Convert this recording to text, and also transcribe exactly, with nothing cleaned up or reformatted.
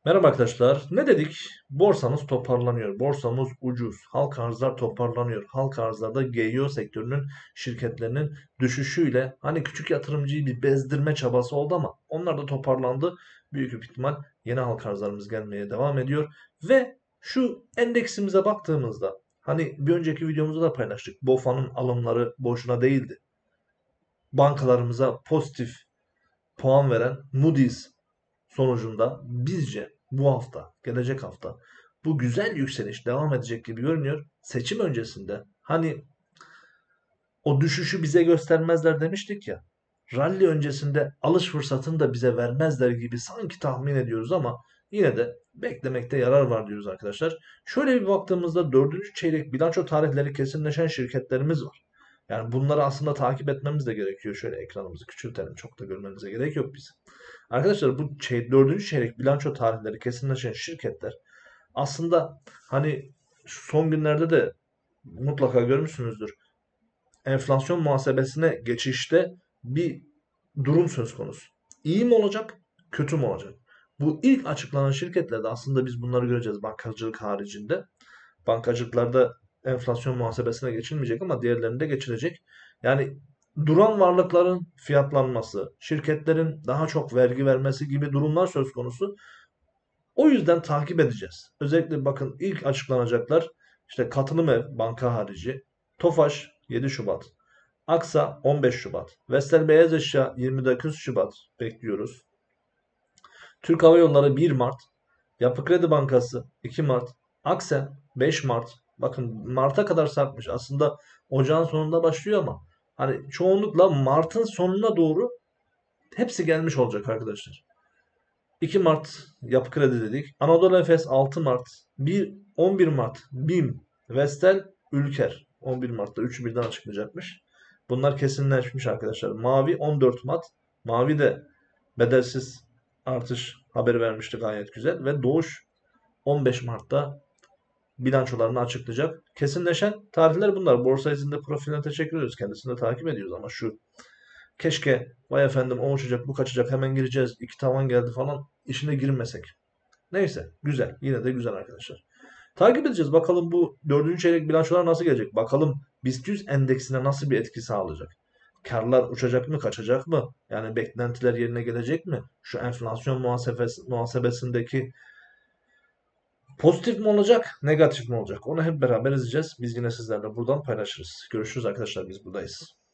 Merhaba arkadaşlar. Ne dedik? Borsamız toparlanıyor. Borsamız ucuz. Halka arzlar toparlanıyor. Halka arzlarda G I O sektörünün şirketlerinin düşüşüyle hani küçük yatırımcıyı bir bezdirme çabası oldu ama onlar da toparlandı. Büyük bir ihtimal yeni halka arzlarımız gelmeye devam ediyor. Ve şu endeksimize baktığımızda hani bir önceki videomuzda da paylaştık. BOFA'nın alımları boşuna değildi. Bankalarımıza pozitif puan veren Moody's sonucunda bizce bu hafta, gelecek hafta bu güzel yükseliş devam edecek gibi görünüyor. Seçim öncesinde hani o düşüşü bize göstermezler demiştik ya. Rally öncesinde alış fırsatını da bize vermezler gibi sanki tahmin ediyoruz ama yine de beklemekte yarar var diyoruz arkadaşlar. Şöyle bir baktığımızda dördüncü çeyrek bilanço tarihleri kesinleşen şirketlerimiz var. Yani bunları aslında takip etmemiz de gerekiyor. Şöyle ekranımızı küçültelim. Çok da görmemize gerek yok bizim. Arkadaşlar bu çey dördüncü çeyrek bilanço tarihleri kesinleşen şirketler aslında hani son günlerde de mutlaka görmüşsünüzdür. Enflasyon muhasebesine geçişte bir durum söz konusu. İyi mi olacak, kötü mü olacak? Bu ilk açıklanan şirketlerde aslında biz bunları göreceğiz bankacılık haricinde. Bankacılıklarda enflasyon muhasebesine geçilmeyecek ama diğerlerinde geçilecek. Yani duran varlıkların fiyatlanması, şirketlerin daha çok vergi vermesi gibi durumlar söz konusu. O yüzden takip edeceğiz. Özellikle bakın ilk açıklanacaklar işte Katılım Ev banka harici, Tofaş yedi Şubat, Aksa on beş Şubat, Vestel Beyaz Eşya yirmi dokuz Şubat bekliyoruz. Türk Hava Yolları bir Mart, Yapı Kredi Bankası iki Mart, Aksen beş Mart. Bakın Mart'a kadar sarkmış. Aslında ocağın sonunda başlıyor ama hani çoğunlukla Mart'ın sonuna doğru hepsi gelmiş olacak arkadaşlar. iki Mart Yapı Kredi dedik. Anadolu Efes altı Mart, bir on bir Mart BİM, Vestel, Ülker. on bir Mart'ta üçü birden açıklayacakmış. Bunlar kesinleşmiş arkadaşlar. Mavi on dört Mart. Mavi de bedelsiz artış haberi vermişti gayet güzel. Ve Doğuş on beş Mart'ta bilançolarını açıklayacak. Kesinleşen tarihler bunlar. Borsa izinde profiline teşekkür ediyoruz. Kendisini de takip ediyoruz ama şu keşke vay efendim o uçacak bu kaçacak hemen gireceğiz. İki tavan geldi falan işine girmesek. Neyse güzel. Yine de güzel arkadaşlar. Takip edeceğiz. Bakalım bu dördüncü çeyrek bilançolar nasıl gelecek? Bakalım BIST yüz endeksine nasıl bir etki sağlayacak? Karlar uçacak mı, kaçacak mı? Yani beklentiler yerine gelecek mi? Şu enflasyon muhasebesi, muhasebesindeki pozitif mi olacak, negatif mi olacak? Onu hep beraber izleyeceğiz. Biz yine sizlerle buradan paylaşırız. Görüşürüz arkadaşlar. Biz buradayız.